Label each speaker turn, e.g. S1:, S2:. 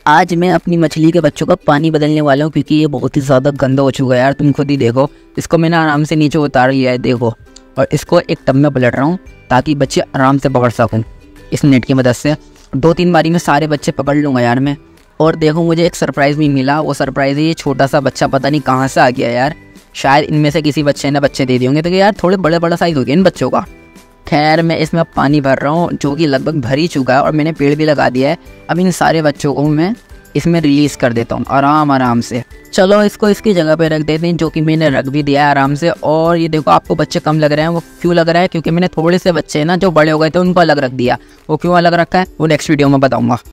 S1: आज मैं अपनी मछली के बच्चों का पानी बदलने वाला हूँ क्योंकि ये बहुत ही ज़्यादा गंदा हो चुका है यार। तुम खुद ही देखो, इसको मैंने आराम से नीचे उतार लिया है देखो, और इसको एक टब में पलट रहा हूँ ताकि बच्चे आराम से पकड़ सकूँ इस नेट की मदद से। 2-3 बारी में सारे बच्चे पकड़ लूँगा यार मैं। और देखो मुझे एक सरप्राइज़ भी मिला, वो सरप्राइज़ है ये छोटा सा बच्चा पता नहीं कहाँ से आ गया यार। शायद इनमें से किसी बच्चे ने बच्चे दे दिए होंगे, तो यार थोड़े बड़े बड़ा साइज़ हो गया इन बच्चों का। खैर मैं इसमें अब पानी भर रहा हूँ जो कि लगभग भर ही चुका है, और मैंने पेड़ भी लगा दिया है। अब इन सारे बच्चों को मैं इसमें रिलीज़ कर देता हूँ आराम से। चलो इसको इसकी जगह पे रख देते हैं, जो कि मैंने रख भी दिया है आराम से। और ये देखो आपको बच्चे कम लग रहे हैं, वो क्यों लग रहा है? क्योंकि मैंने थोड़े से बच्चे ना जो बड़े हो गए थे उनको अलग रख दिया। वो क्यों अलग रखा है वो नेक्स्ट वीडियो में बताऊँगा।